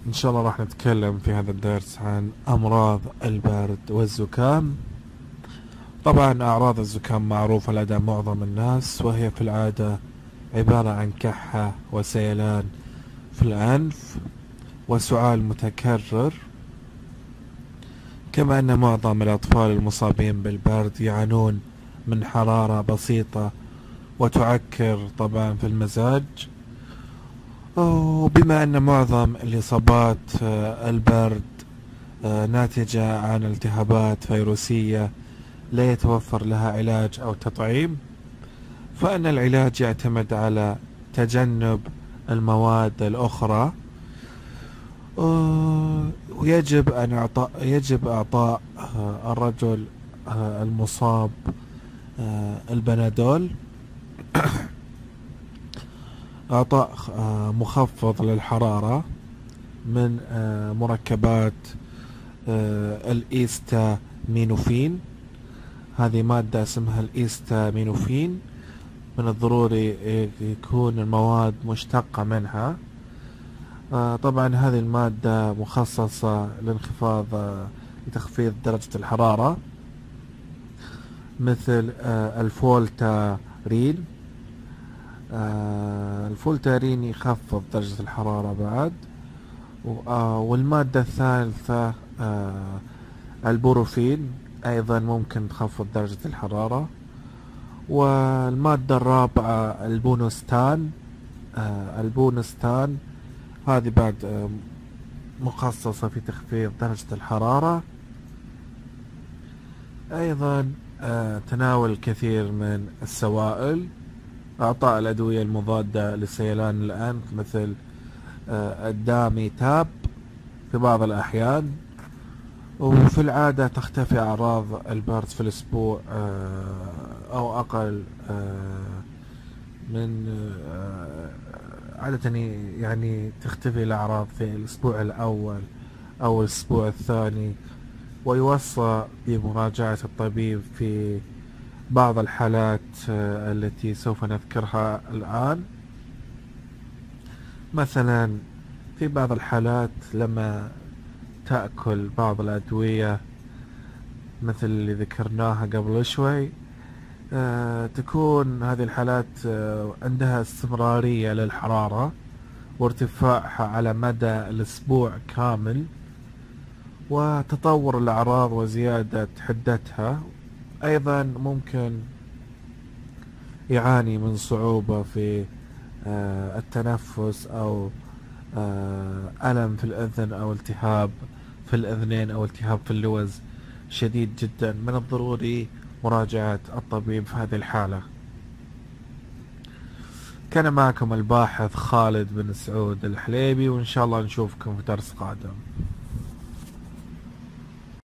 إن شاء الله راح نتكلم في هذا الدرس عن أمراض البرد والزكام. طبعا أعراض الزكام معروفة لدى معظم الناس، وهي في العادة عبارة عن كحة وسيلان في الأنف وسعال متكرر، كما أن معظم الأطفال المصابين بالبرد يعانون من حرارة بسيطة وتعكر طبعا في المزاج. وبما أن معظم الإصابات البرد ناتجة عن التهابات فيروسية لا يتوفر لها علاج أو تطعيم، فإن العلاج يعتمد على تجنب المواد الأخرى. يجب إعطاء الرجل المصاب البنادول، إعطاء مخفض للحرارة من مركبات الإيستامينوفين. هذه مادة اسمها الإيستامينوفين، من الضروري يكون المواد مشتقة منها. طبعا هذه المادة مخصصة لتخفيض درجة الحرارة، مثل الفولتارين. الفولتارين يخفض درجة الحرارة بعد. والمادة الثالثة البوروفين، أيضا ممكن تخفض درجة الحرارة. والمادة الرابعة البونستان، هذه بعد مخصصة في تخفيض درجة الحرارة. أيضا تناول الكثير من السوائل، إعطاء الأدوية المضادة لسيلان الأنف مثل الداميتاب في بعض الأحيان. وفي العادة تختفي أعراض البرد في الأسبوع أو أقل من عادة، يعني تختفي الأعراض في الأسبوع الأول أو الأسبوع الثاني. ويوصى بمراجعة الطبيب في بعض الحالات التي سوف نذكرها الآن. مثلا في بعض الحالات لما تأكل بعض الأدوية مثل اللي ذكرناها قبل شوي، تكون هذه الحالات عندها استمرارية للحرارة وارتفاعها على مدى الأسبوع كامل، وتطور الأعراض وزيادة حدتها. أيضا ممكن يعاني من صعوبة في التنفس، أو ألم في الأذن، أو التهاب في الأذنين، أو التهاب في اللوز شديد جدا. من الضروري مراجعة الطبيب في هذه الحالة. كان معكم الباحث خالد بن سعود الحليبي، وإن شاء الله نشوفكم في درس قادم.